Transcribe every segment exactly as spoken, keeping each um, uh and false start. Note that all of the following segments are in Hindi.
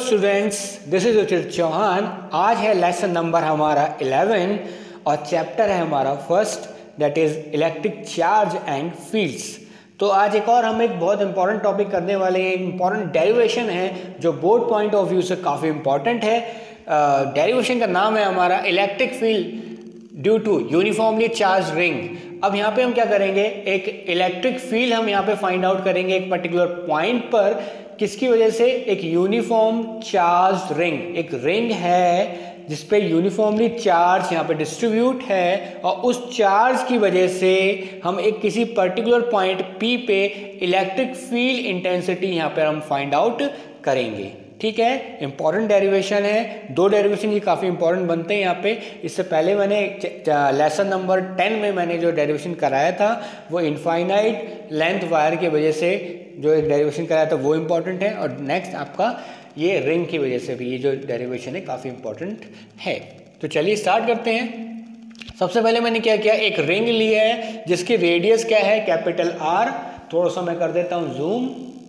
स्टूडेंट्स, दिस इज उचित चौहान। आज है लेसन नंबर हमारा इलेवन और चैप्टर है हमारा first, that is electric charge and fields. तो आज एक और हम एक बहुत इंपॉर्टेंट टॉपिक करने वाले हैं। इंपॉर्टेंट डेरिवेशन है जो बोर्ड पॉइंट ऑफ व्यू से काफ़ी इंपॉर्टेंट है। डेरिवेशन uh, का नाम है हमारा electric field due to uniformly charge ring. अब यहाँ पे हम क्या करेंगे, एक इलेक्ट्रिक फील्ड हम यहाँ पे फाइंड आउट करेंगे एक पर्टिकुलर पॉइंट पर, किसकी वजह से, एक यूनिफॉर्म चार्ज रिंग। एक रिंग है जिसपे यूनिफॉर्मली चार्ज यहाँ पे डिस्ट्रीब्यूट है और उस चार्ज की वजह से हम एक किसी पर्टिकुलर पॉइंट P पे इलेक्ट्रिक फील्ड इंटेंसिटी यहाँ पे हम फाइंड आउट करेंगे। ठीक है, इंपॉर्टेंट डेरिवेशन है। दो डेरिवेशन ये काफ़ी इंपॉर्टेंट बनते हैं यहाँ पे। इससे पहले मैंने लेसन नंबर टेन में मैंने जो डेरिवेशन कराया था वो इनफाइनाइट लेंथ वायर की वजह से जो एक डेरिवेशन कराया था वो इम्पॉर्टेंट है, और नेक्स्ट आपका ये रिंग की वजह से भी ये जो डेरिवेशन है काफ़ी इंपॉर्टेंट है। तो चलिए स्टार्ट करते हैं। सबसे पहले मैंने क्या किया, एक रिंग लिया है जिसकी रेडियस क्या है, कैपिटल आर। थोड़ा सा मैं कर देता हूँ जूम।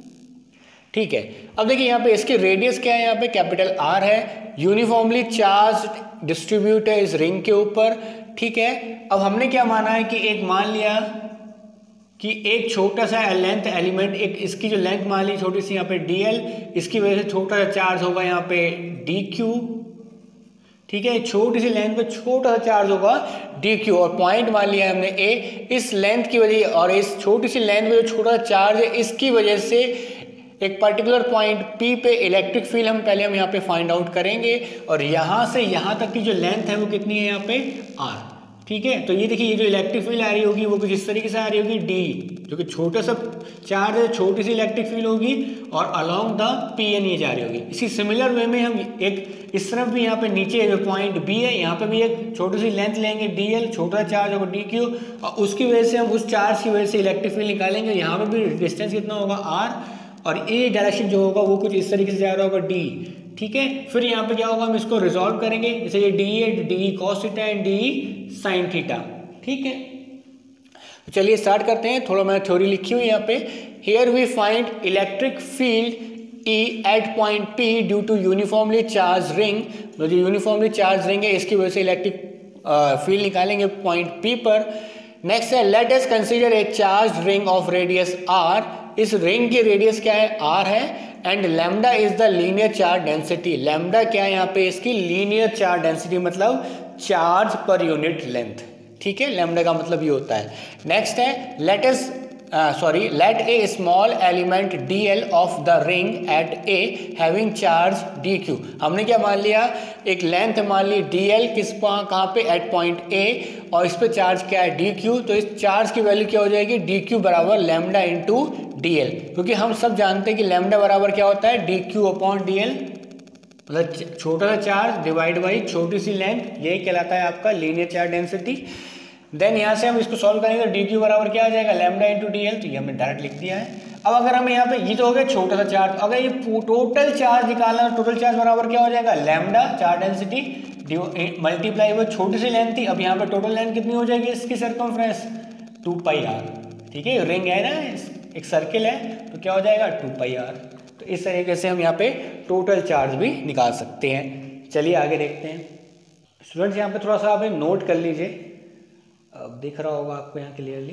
ठीक है, अब देखिए यहाँ पे इसकी रेडियस क्या है, यहाँ पे कैपिटल आर है। यूनिफॉर्मली चार्ज डिस्ट्रीब्यूट है इस रिंग के ऊपर। ठीक है, अब हमने क्या माना है कि एक मान लिया कि एक छोटा सा लेंथ एलिमेंट, एक इसकी जो लेंथ मान ली छोटी सी यहाँ पे डी एल, इसकी वजह से छोटा सा चार्ज होगा यहाँ पे डी क्यू। ठीक है, छोटी सी लेंथ पे छोटा सा चार्ज होगा डी क्यू, और पॉइंट मान लिया हमने ए। इस लेंथ की वजह और इस छोटी सी लेंथ पे जो छोटा सा चार्ज है इसकी वजह से एक पर्टिकुलर पॉइंट P पे इलेक्ट्रिक फील्ड हम पहले हम यहाँ पे फाइंड आउट करेंगे, और यहाँ से यहाँ तक की जो लेंथ है वो कितनी है यहाँ पे R। ठीक है, तो ये देखिए ये जो इलेक्ट्रिक फील्ड आ रही होगी वो कुछ इस तरीके से आ रही होगी D, जो कि छोटा सा चार्ज है, छोटी सी इलेक्ट्रिक फील्ड होगी और अलॉन्ग द P एन ये जा रही होगी। इसी सिमिलर वे में हम एक इस तरफ भी यहाँ पे नीचे जो पॉइंट B है यहाँ पे भी एक छोटी सी लेंथ लेंगे डी एल, छोटा चार्ज होगा डी क्यू, और उसकी वजह से हम उस चार्ज की वजह से इलेक्ट्रिक फील्ड निकालेंगे। यहाँ पे भी डिस्टेंस कितना होगा R, और ये डायरेक्शन जो होगा वो कुछ इस तरीके से जा रहा होगा डी। ठीक है, फिर यहाँ पे क्या होगा, हम इसको रिजॉल्व करेंगे। जैसे ये डी है, D cos theta and D sin theta. ठीक है, तो चलिए स्टार्ट करते हैं। थोड़ा मैंने थ्योरी लिखी हुई यहाँ पे। Here we find electric field E at point P due to uniformly charge ring. जो यूनिफॉर्मली चार्ज रिंग है इसकी वजह से इलेक्ट्रिक फील्ड निकालेंगे पॉइंट P पर। नेक्स्ट है, let us consider a charge ring of radius R। इस रिंग की रेडियस क्या है, R है, and lambda is the linear charge density. Lambda क्या है यहाँ पे, इसकी लीनियर चार्ज डेंसिटी मतलब चार्ज पर यूनिट लेंथ। ठीक है, लैम्डा का मतलब ये होता है। नेक्स्ट है, let us sorry let a small element D L of the ring at A having charge D Q. हमने क्या मान लिया, एक लेंथ मान ली डी एल, किस कहाँ पे, एट पॉइंट ए, और इस पे चार्ज क्या है डी क्यू। तो इस चार्ज की वैल्यू क्या हो जाएगी, डी क्यू बराबर लैम्डा इंटू डी एल, क्योंकि हम सब जानते हैं कि लैम्डा बराबर क्या होता है, D Q upon D L, मतलब छोटा सा चार्ज डिवाइड बाई छोटी सी लेंथ, यही कहलाता है आपका लीनियर चार्ज डेंसिटी। देन यहाँ से हम इसको सॉल्व करेंगे तो डी क्यू बराबर क्या आ जाएगा, लैम्डा इंटू डी एल। तो ये हमने डायरेक्ट लिख दिया है। अब अगर हमें यहाँ पे ये तो हो गया छोटा सा चार्ज, अगर ये टोटल चार्ज निकालना, टोटल चार्ज बराबर क्या हो जाएगा, लैम्डा चार्ज डेंसिटी मल्टीप्लाई वो छोटी सी लेंथ थी। अब यहाँ पे टोटल लेंथ कितनी हो जाएगी इसकी सर्कमफ्रेंस, टू पाई आर। ठीक है, रिंग है ना, एक सर्किल है, तो क्या हो जाएगा टू पाई आर। तो इस तरीके से हम यहाँ पे टोटल चार्ज भी निकाल सकते हैं। चलिए आगे देखते हैं। स्टूडेंट्स यहाँ पे थोड़ा सा आप नोट कर लीजिए, अब दिख रहा होगा आपको यहाँ क्लियरली।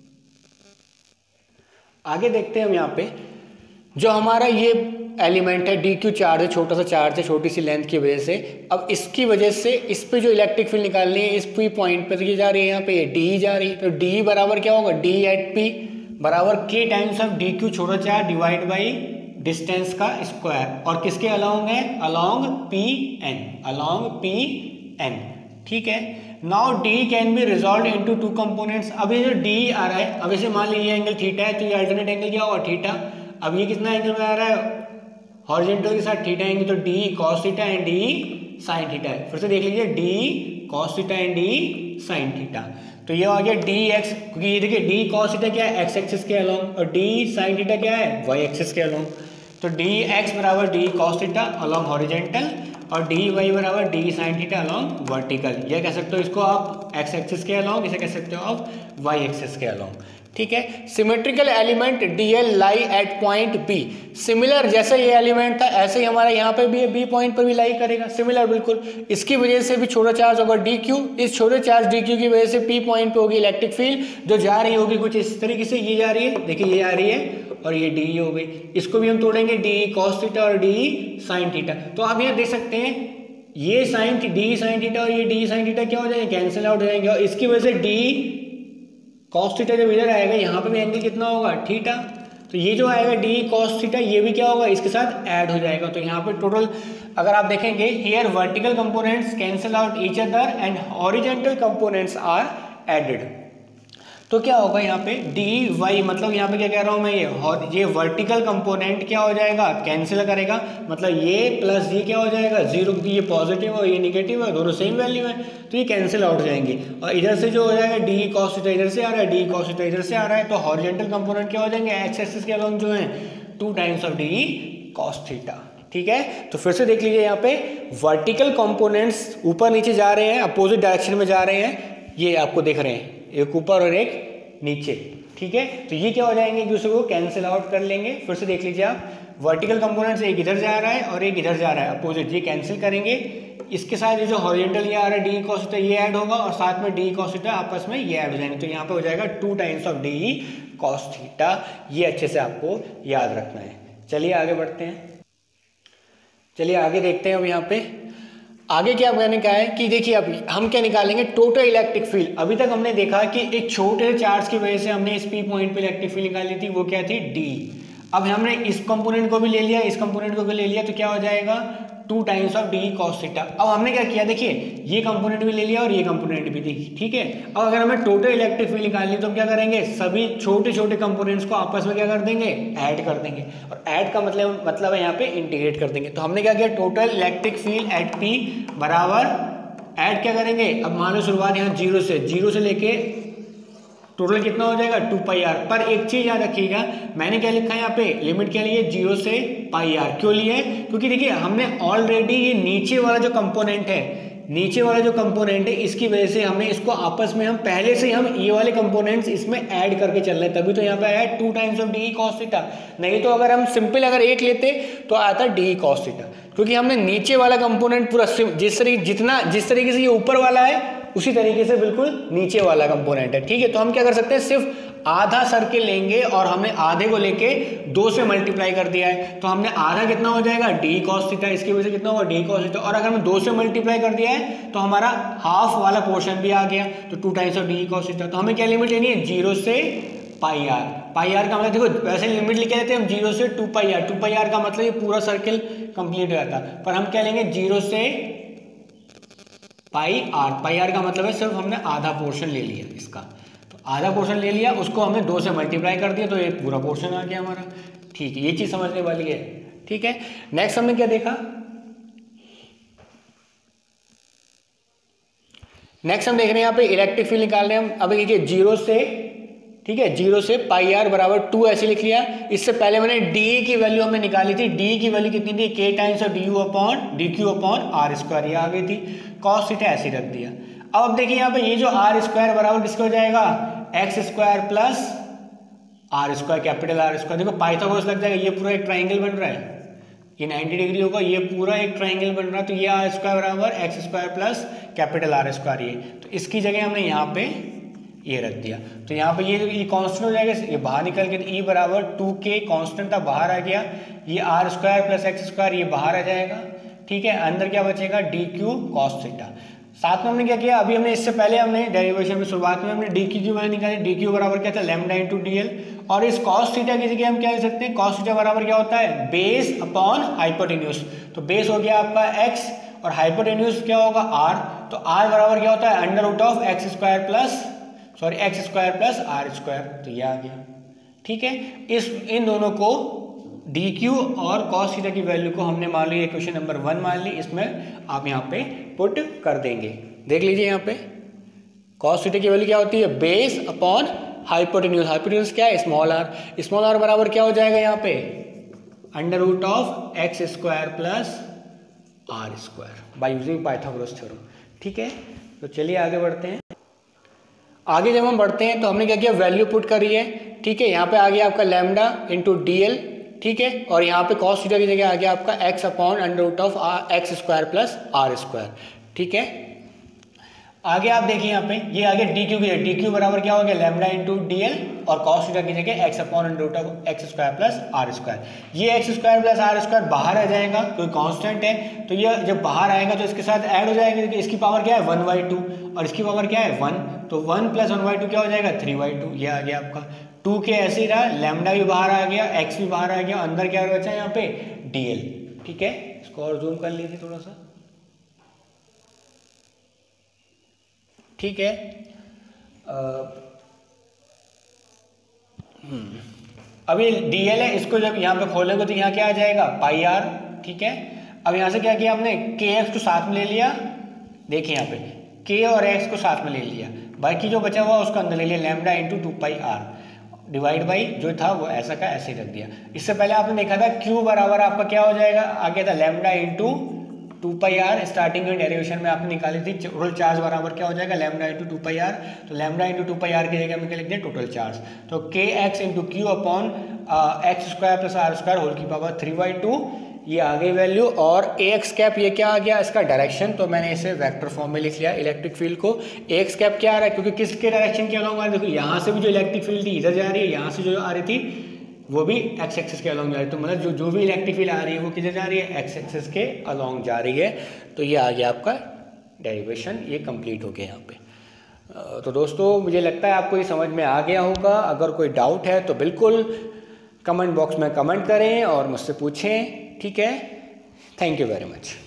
आगे देखते हैं हम यहाँ पे, जो हमारा ये एलिमेंट है डी क्यू चार्ज है, छोटा सा चार्ज है छोटी सी लेंथ की वजह से। अब इसकी वजह से इस पे जो इलेक्ट्रिक फील्ड निकालनी है, इस पी पॉइंट पे तो ये जा रही है, यहाँ पे डी जा रही है, तो डी बराबर क्या होगा, डी एट पी बराबर K times of D Q छोटा चार्ज डिवाइड बाई डिस्टेंस का स्क्वायर, और किसके अलॉन्ग है, along P N, along P N. ठीक है, now D can be resolve into two components. अब ये जो D आ रहा है, अब इसे मान लीजिए एंगल थीटा है, तो ये अल्टरनेट एंगल क्या होगा, थीटा। अब ये कितना एंगल में आ रहा है, हॉरिजॉन्टल के साथ थीटा एंगल, तो D cos theta and D sin theta है। फिर से देख लीजिए, D cos theta and D sin theta. तो ये आ गया dx, क्योंकि ये देखिए D cos थीटा क्या है, x एक्सिस के अलॉन्ग, और D sin थीटा क्या है, y एक्सिस के अलॉन्ग। तो dx बराबर D cos theta along horizontal, और डी वाई बराबर D sin theta along vertical. यह कह सकते हो इसको आप एक्स एक्सिस के अलॉन्ग, इसे कह सकते हो आप वाई एक्सिस के अलॉन्ग। ठीक है। Symmetrical element D L lie at point B, similar जैसे ये एलिमेंट था ऐसे ही हमारा यहाँ पे भी है, बी पॉइंट पर भी लाई करेगा, सिमिलर बिल्कुल। इसकी वजह से भी छोटा चार्ज होगा डी क्यू, इस छोटे चार्ज डी क्यू की वजह से पी पॉइंट पे होगी इलेक्ट्रिक फील्ड जो जा रही होगी कुछ इस तरीके से, ये जा रही है, देखिए ये आ रही है और ये डी हो गई। इसको भी हम तोड़ेंगे, डी कॉस थीटा और डी साइन थीटा। तो आप यहाँ देख सकते हैं ये साइन डी साइन थीटा और ये डी साइन थीटा क्या हो जाएंगे, कैंसिल आउट हो जाएंगे, और इसकी वजह से डी कॉस थीटा जब इधर आएगा यहाँ पे भी एंगल कितना होगा, थीटा। तो ये जो आएगा डी कॉस थीटा ये भी क्या होगा, इसके साथ ऐड हो जाएगा। तो यहाँ पे टोटल अगर आप देखेंगे here vertical components cancel out each other and horizontal components are added. तो क्या होगा यहाँ पे डी वाई, मतलब यहाँ पे क्या कह रहा हूँ मैं, ये और ये वर्टिकल कंपोनेंट क्या हो जाएगा, कैंसिल करेगा, मतलब ये प्लस ये क्या हो जाएगा जीरो, क्योंकि ये पॉजिटिव और ये निगेटिव है, दोनों सेम वैल्यू है, तो ये कैंसिल आउट हो जाएंगे। और इधर से जो हो जाएगा डी कॉस थीटा इधर से आ रहा है, डी कॉस थीटा इधर से आ रहा है, तो हॉरिजॉन्टल कंपोनेंट क्या हो जाएंगे, एक्स एक्सिस के अलोंग जो है two times of D cos theta. ठीक है, तो फिर से देख लीजिए यहाँ पे वर्टिकल कंपोनेंट्स ऊपर नीचे जा रहे हैं, अपोजिट डायरेक्शन में जा रहे हैं, ये आपको दिख रहे हैं, एक ऊपर और एक नीचे। ठीक है, तो ये क्या हो जाएंगे, एक दूसरे को कैंसिल आउट कर लेंगे। फिर से देख लीजिए आप, वर्टिकल कंपोनेंट्स एक इधर जा रहा है और एक इधर जा रहा है अपोजिट, ये कैंसिल करेंगे, इसके साथ ये जो हॉरिजॉन्टल ये आ रहा है डी कॉस थीटा ये ऐड होगा और साथ में डी कॉस थीटा आपस में ये ऐड हो जाएंगे, तो यहाँ पे हो जाएगा two times of D cos theta. ये अच्छे से आपको याद रखना है। चलिए आगे बढ़ते हैं, चलिए आगे देखते हैं। अब यहाँ पे आगे क्या मैंने कहा है कि देखिए अभी हम क्या निकालेंगे, टोटल इलेक्ट्रिक फील्ड। अभी तक हमने देखा कि एक छोटे चार्ज की वजह से हमने इस पी पॉइंट पे इलेक्ट्रिक फील्ड निकाली थी, वो क्या थी, डी। अब हमने इस कंपोनेंट को भी ले लिया, इस कंपोनेंट को भी ले लिया, तो क्या हो जाएगा two times of D cos theta. अब हमने क्या किया, देखिए ये कंपोनेंट भी ले लिया और ये कंपोनेंट भी देखिए। ठीक है, अब अगर हमें टोटल इलेक्ट्रिक फील्ड निकालनी तो हम क्या करेंगे, सभी छोटे छोटे कंपोनेंट्स को आपस में क्या कर देंगे, ऐड कर देंगे, और ऐड का मतलब मतलब है यहाँ पे इंटीग्रेट कर देंगे। तो हमने क्या किया, total electric field at P बराबर ऐड क्या करेंगे, अब मान लो शुरुआत यहाँ जीरो से, जीरो से लेके टोटल कितना हो जाएगा टू पाई आर। पर एक चीज याद रखिएगा, मैंने क्या लिखा है यहाँ पे, लिमिट क्या ली है, जीरो से पाई आर। क्यों लिए, क्योंकि देखिए हमने ऑलरेडी ये नीचे वाला जो कंपोनेंट है, नीचे वाला जो कंपोनेंट है इसकी वजह से हमने इसको आपस में हम पहले से हम ये वाले कंपोनेंट्स इसमें ऐड करके चल रहे हैं, तभी तो यहाँ पे आया two times of D cos theta. नहीं तो अगर हम सिंपल अगर एक लेते तो आता डी कॉस थीटा, क्योंकि हमने नीचे वाला कंपोनेंट पूरा जिस तरीके जितना जिस तरीके से ये ऊपर वाला है उसी तरीके से बिल्कुल नीचे वाला कंपोनेंट है। ठीक है, तो हम क्या कर सकते हैं, सिर्फ आधा सर्किल लेंगे और हमने आधे को लेके दो से मल्टीप्लाई कर दिया है, तो हमने आधा कितना हो जाएगा डी कॉस थीटा, इसकी वजह से कितना होगा डी कॉस थीटा, और अगर हमने दो से मल्टीप्लाई कर दिया है तो हमारा हाफ वाला पोर्शन भी आ गया, तो two times of D cos theta. तो हमें क्या लिमिट लेनी है, जीरो से पाई आर। पाई आर का मतलब देखो वैसे लिमिट लिखे रहते हैं हम जीरो से two pi R, two pi R का मतलब ये पूरा सर्किल कंप्लीट हो जाता, पर हम क्या लेंगे जीरो से पाई आर। पाई आर का मतलब है सिर्फ हमने आधा पोर्शन ले लिया इसका, तो आधा पोर्शन ले लिया, उसको हमने दो से मल्टीप्लाई कर दिया, तो ये पूरा पोर्शन आ गया हमारा। ठीक है, ये चीज समझने वाली है। ठीक है, नेक्स्ट हमने क्या देखा, नेक्स्ट हम देख रहे हैं यहाँ पे इलेक्ट्रिक फील्ड निकाल रहे हैं हम। अब देखिए जीरो से, ठीक है, जीरो से पाई आर बराबर टू ऐसे लिख लिया। इससे पहले मैंने डी की वैल्यू हमने निकाली थी, डी की वैल्यू कितनी थी, K times of D U upon D Q upon R square, ये आ गई थी, कॉस थीटा ऐसे रख दिया। अब अब देखिए यहाँ पे ये जो आर स्क्वायर बराबर किसका हो जाएगा, X square plus R square, capital R square. देखो पाइथागोरस लग जाएगा, ये पूरा एक ट्राइंगल बन रहा है, ये नाइन्टी डिग्री होगा, ये पूरा एक ट्राइंगल बन रहा है, तो ये आर स्क्वायर बराबर X square plus capital R square, ये तो इसकी जगह हमने यहाँ पे ये रख दिया। तो यहाँ पे ये ये कांस्टेंट हो जाएगा, ये बाहर निकल के ई बराबर टू के कांस्टेंट था बाहर आ गया, ये R square plus X square ये बाहर आ जाएगा। ठीक है, अंदर क्या बचेगा, डी क्यू कॉस थीटा। साथ में हमने क्या किया, अभी हमने इससे पहले हमने डेरिवेशन में शुरुआत में हमने डी क्यू की वैल्यू निकाली, डी क्यू बराबर क्या था, लैम्डा इंटू डी एल, और इस कॉस थीटा की जगह हम क्या लिख सकते हैं, कॉस थीटा बराबर क्या होता है, बेस अपॉन हाइपोटेन्यूज। तो बेस हो गया आपका एक्स और हाइपोटेन्यूज क्या होगा आर, तो आर बराबर क्या होता है, under root of X square plus sorry X square plus R square, तो ये आ गया। ठीक है, इस इन दोनों को डी क्यू और कॉस थीटा की वैल्यू को हमने मान ली इक्वेशन नंबर वन मान ली, इसमें आप यहाँ पे पुट कर देंगे। देख लीजिए यहाँ पे कॉस थीटा की वैल्यू क्या होती है, बेस अपॉन हाइपोटेन्यूज, हाइपोटेन्यूज क्या है, स्मॉल आर, स्मॉल आर बराबर क्या हो जाएगा यहाँ पे, under root of X square plus R square by using Pythagoras theorem. ठीक है, तो चलिए आगे बढ़ते हैं। आगे जब हम बढ़ते हैं तो हमने क्या किया, वैल्यू पुट करी है, ठीक है। यहाँ पे आ गया आपका लैम्डा इंटू डी एल, ठीक है, और यहाँ पे कॉस थीटा की जगह आ गया आपका X upon under root of X square plus R square, ठीक है। आगे आप देखिए यहाँ पे ये आगे डी क्यू की है, डी क्यू बराबर क्या हो गया, लैम्डा इंटू डी एल और कॉस थीटा की जगह X upon under root of X square plus R square. ये X square plus R square बाहर आ जाएगा, कोई कांस्टेंट है तो ये जब बाहर आएगा तो इसके साथ ऐड हो जाएगा, क्योंकि इसकी पावर क्या है वन बाई टू और इसकी पावर क्या है वन, तो one plus one by two क्या हो जाएगा थ्री बाई टू। ये आ गया आपका टू के ऐसे ही रहा, लैम्डा भी बाहर आ गया, एक्स भी बाहर आ गया, अंदर क्या बचा है यहाँ पे डी एल, ठीक है। इसको और जूम कर लीजिए थोड़ा सा, ठीक है। अभी डी एल है, इसको जब यहाँ पे खोलेंगे तो यहाँ क्या आ जाएगा पाई आर, ठीक है। अब यहाँ से क्या किया हमने, के एक्स को साथ में ले लिया, देखिए यहाँ पे के और एक्स को साथ में ले लिया, बाकी जो बचा हुआ उसको अंदर ले लिया, lambda into two pi R divide by जो था वो ऐसा का ऐसे ही रख दिया। इससे पहले आपने देखा था क्यू बराबर आपका क्या हो जाएगा, आ गया था lambda into two pi R, starting में डेरिवेशन में आपने निकाली थी, टोटल चार्ज बराबर क्या हो जाएगा lambda into two pi R, तो lambda into two pi R की जगह में क्या लिख दिया टोटल चार्ज, तो K X into Q upon X square plus R square whole की पावर थ्री बाई टू, ये आ गई वैल्यू। और ए एक्स कैप ये क्या आ गया, इसका डायरेक्शन, तो मैंने इसे वेक्टर फॉर्म में लिख लिया इलेक्ट्रिक फील्ड को। ए एक्स कैप क्या आ रहा है, क्योंकि किसके डायरेक्शन के अलॉन्ग आ रही है, देखो यहाँ से भी जो इलेक्ट्रिक फील्ड थी इधर जा रही है, यहाँ से जो आ रही थी वो भी एक्स एक्सिस के अलॉन्ग जा रही है, तो मतलब जो जो भी इलेक्ट्रिक फील्ड आ रही है वो किधर जा रही है एक्स एक्सिस के अलॉन्ग जा रही है। तो ये आ गया आपका डेरिवेशन, ये कंप्लीट हो गया यहाँ पे। तो दोस्तों मुझे लगता है आपको ये समझ में आ गया होगा, अगर कोई डाउट है तो बिल्कुल कमेंट बॉक्स में कमेंट करें और मुझसे पूछें, ठीक है। Thank you very much.